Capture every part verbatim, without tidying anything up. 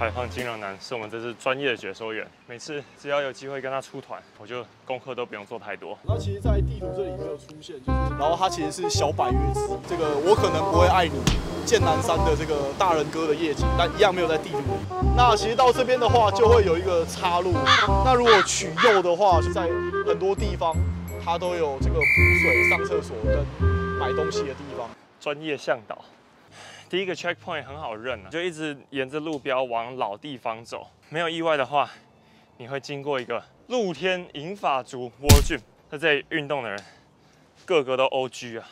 来放金融男是我们这次专业的解说员，每次只要有机会跟他出团，我就功课都不用做太多。 那其实，在地图这里没有出现，就是然后它其实是小百岳之一，这个我可能不会爱你剑南山的这个大人哥的夜景，但一样没有在地图里。那其实到这边的话，就会有一个岔路。那如果取右的话，就在很多地方它都有这个补水、上厕所跟买东西的地方。 专业向导。 第一个 checkpoint 很好认啊，就一直沿着路标往老地方走。没有意外的话，你会经过一个露天银发族 World Gym， 在这里运动的人个个都 O G 啊。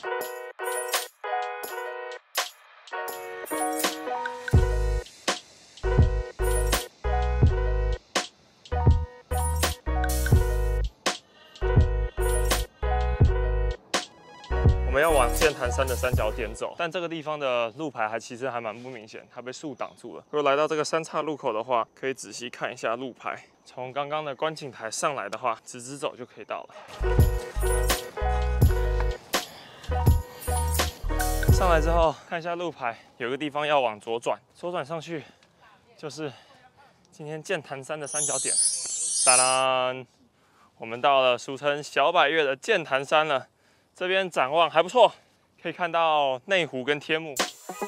我们要往剑潭山的三角点走，但这个地方的路牌还其实还蛮不明显，它被树挡住了。如果来到这个三岔路口的话，可以仔细看一下路牌。从刚刚的观景台上来的话，直直走就可以到了。上来之后看一下路牌，有个地方要往左转，左转上去就是今天剑潭山的三角点。当当，我们到了俗称小百岳的剑潭山了。 这边展望还不错，可以看到内湖跟天幕。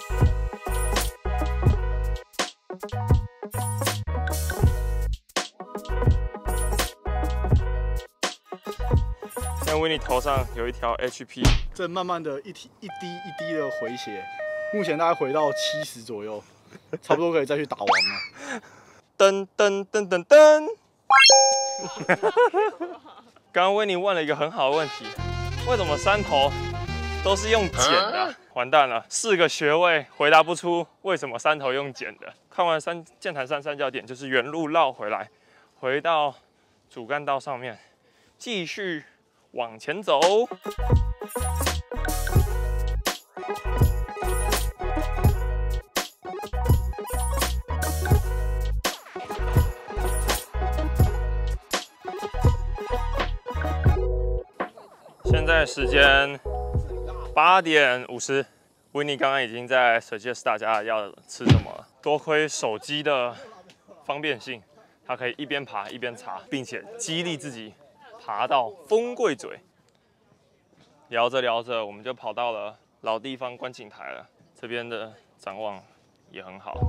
现在维尼头上有一条 H P， 正慢慢的一滴一滴一滴的回血，目前大概回到七十左右，差不多可以再去打王了。 噔噔噔噔噔。刚刚维尼问了一个很好的问题。 为什么山头都是用剪的、啊？完蛋了，四个学位回答不出为什么山头用剪的。看完山剑潭山三角点，就是原路绕回来，回到主干道上面，继续往前走。现在时间八点五十，维尼刚刚已经在 suggest 大家要吃什么了。多亏手机的方便性，它可以一边爬一边查，并且激励自己爬到风柜嘴。聊着聊着，我们就跑到了老地方观景台了，这边的展望也很好。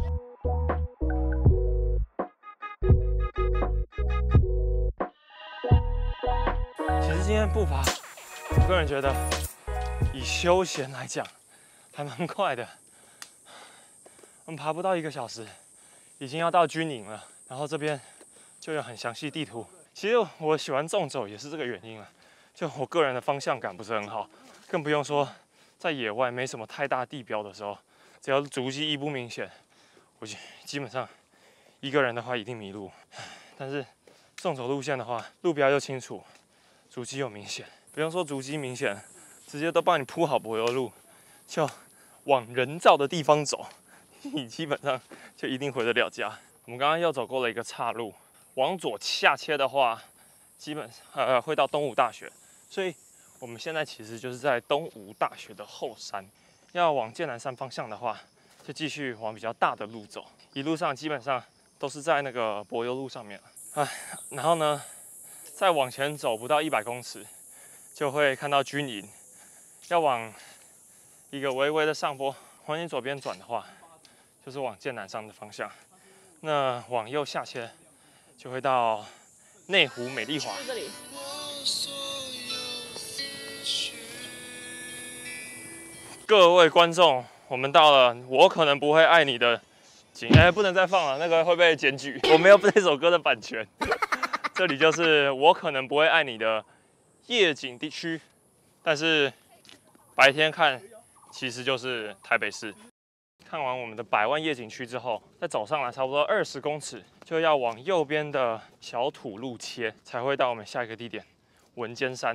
其实今天步伐。 我个人觉得，以休闲来讲，还蛮快的。我们爬不到一个小时，已经要到军营了。然后这边就有很详细地图。其实我喜欢纵走也是这个原因了。就我个人的方向感不是很好，更不用说在野外没什么太大地标的时候，只要足迹一不明显，我基本上一个人的话一定迷路。但是纵走路线的话，路标又清楚，足迹又明显。 不用说足迹明显，直接都帮你铺好柏油路，就往人造的地方走，你基本上就一定回得了家。我们刚刚又走过了一个岔路，往左下切的话，基本上呃会到东吴大学，所以我们现在其实就是在东吴大学的后山。要往剑南山方向的话，就继续往比较大的路走，一路上基本上都是在那个柏油路上面。哎，然后呢，再往前走不到一百公尺。 就会看到军营，要往一个微微的上坡，往你左边转的话，就是往剑南山的方向。那往右下切，就会到内湖美丽华。 这里。 各位观众，我们到了，我可能不会爱你的景，哎，不能再放了，那个会被检举，我没有这首歌的版权。这里就是我可能不会爱你的。 夜景地区，但是白天看其实就是台北市。看完我们的百万夜景区之后，再走上来差不多二十公尺，就要往右边的小土路切，才会到我们下一个地点文尖山。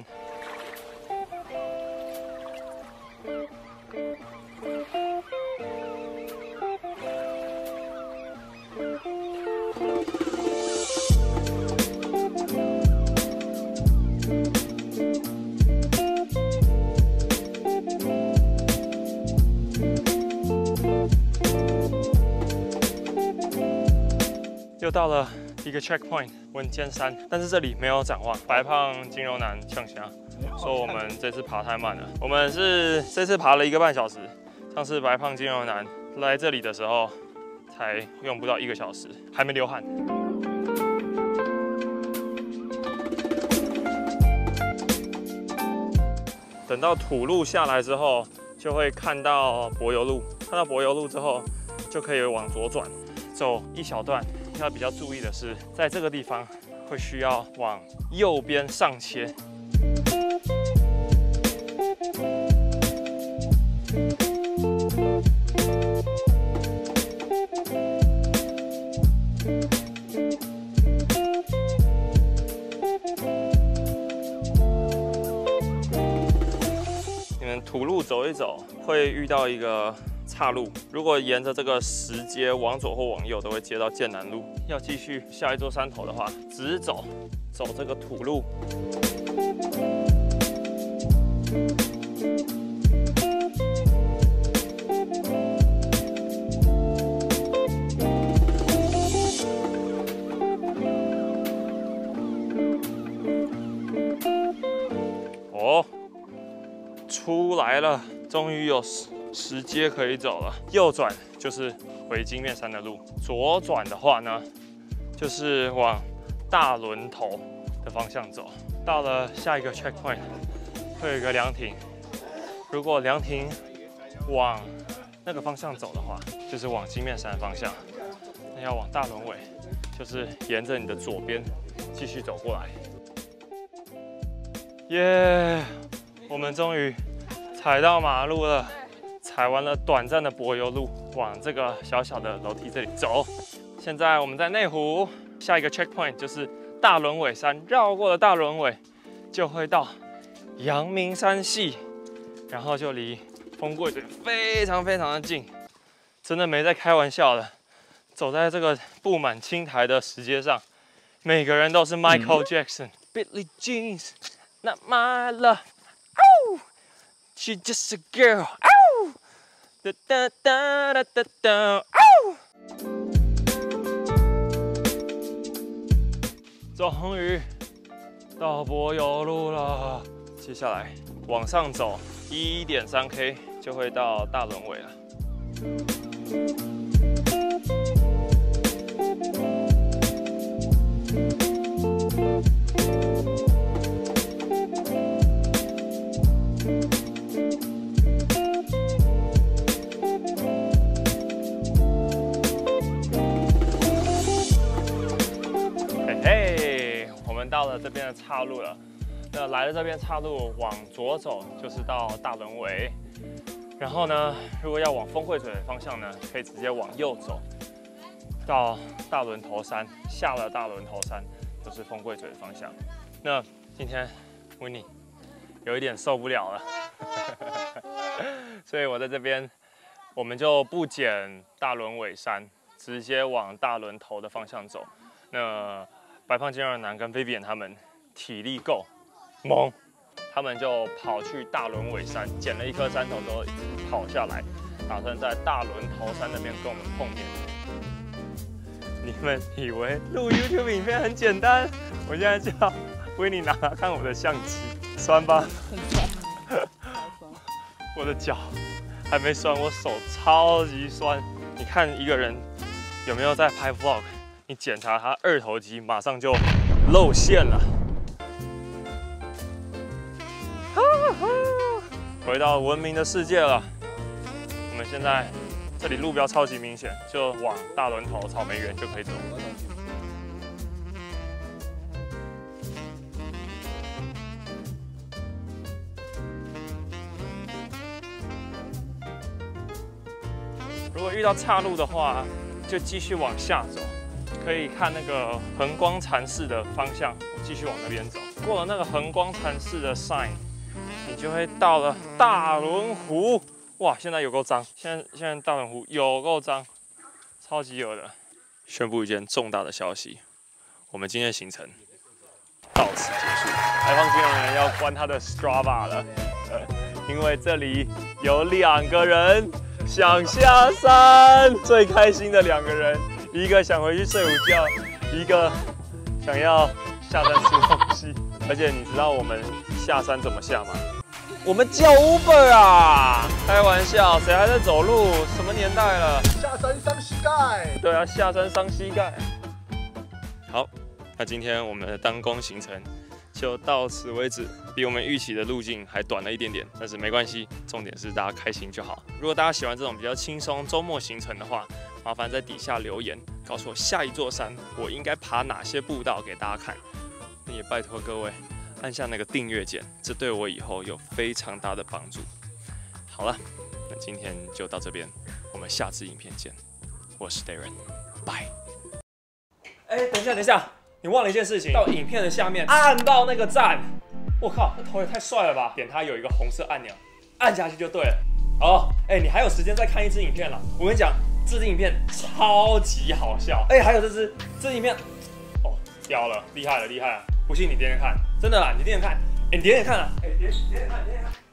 又到了一个 checkpoint 文尖山，但是这里没有展望。白胖金柔男呛虾说我们这次爬太慢了，我们是这次爬了一个半小时，上次白胖金柔男来这里的时候才用不到一个小时，还没流汗。等到土路下来之后，就会看到柏油路，看到柏油路之后，就可以往左转，走一小段。要比较注意的是，在这个地方会需要往右边上切。你们土路走一走，会遇到一个岔路，如果沿着这个石阶往左或往右，都会接到剑南路。要继续下一座山头的话，直走，走这个土路。哦，出来了，终于有石阶可以走了。右转就是回金面山的路，左转的话呢，就是往大轮头的方向走。到了下一个 checkpoint， 会有一个凉亭。如果凉亭往那个方向走的话，就是往金面山的方向。那要往大轮尾，就是沿着你的左边继续走过来。耶！ Yeah, 我们终于踩到马路了。 踩完了短暂的柏油路，往这个小小的楼梯这里走。现在我们在内湖，下一个 checkpoint 就是大轮尾山，绕过了大轮尾，就会到阳明山系，然后就离风柜嘴非常非常的近，真的没在开玩笑的。走在这个布满青苔的石阶上，每个人都是 Michael Jackson、Billie Jean、Not My Love。Oh, she's just a girl. Oh. 哒哒哒哒哒哒！哦！终于到柏油路了。接下来往上走 一点三 K 就会到大轮尾了。到了这边的岔路了，那来了这边岔路往左走就是到大轮尾，然后呢，如果要往风柜嘴的方向呢，可以直接往右走，到大轮头山，下了大轮头山就是风柜嘴的方向。那今天 Winnie 有一点受不了了，所以我在这边我们就不捡大轮尾山，直接往大轮头的方向走。那 白胖金二男跟 Vivian 他们体力够猛，他们就跑去大轮尾山，捡了一颗山头之后跑下来，打算在大轮头山那边跟我们碰面。你们以为录 YouTube 影片很简单？我现在叫维尼拿拿看我的相机，酸吧？很酸，我的脚还没酸，我手超级酸。你看一个人有没有在拍 Vlog？ 你检查他二头肌，马上就露馅了。回到文明的世界了。我们现在这里路标超级明显，就往大轮头草莓园就可以走。如果遇到岔路的话，就继续往下走。 可以看那个横光禅寺的方向，继续往那边走。过了那个横光禅寺的 sign， 你就会到了大轮湖。哇，现在有够脏！现在现在大轮湖有够脏，超级有的。宣布一件重大的消息，我们今天的行程到此结束。白胖金融人要关他的 Strava 了，因为这里有两个人想下山，最开心的两个人。 一个想回去睡午觉，一个想要下山吃东西。而且你知道我们下山怎么下吗？我们叫 Uber 啊！开玩笑，谁还在走路？什么年代了？ 下山伤膝盖。 对啊，下山伤膝盖。好，那今天我们的单攻行程就到此为止，比我们预期的路径还短了一点点，但是没关系，重点是大家开心就好。如果大家喜欢这种比较轻松周末行程的话，麻烦在底下留言，告诉我下一座山我应该爬哪些步道给大家看。也拜托各位按下那个订阅键，这对我以后有非常大的帮助。好了，那今天就到这边，我们下次影片见。我是 Darren， 拜。哎，等一下，等一下，你忘了一件事情，到影片的下面按到那个赞。我靠，这头也太帅了吧！点它有一个红色按钮，按下去就对了。哦，哎，你还有时间再看一支影片了。我跟你讲，这支影片超级好笑。哎，还有这支，这支影片，哦，屌了，厉害了，厉害了！不信你点点看，真的啦，你点点看，哎，你点点看啊，哎，点点点看，点点看。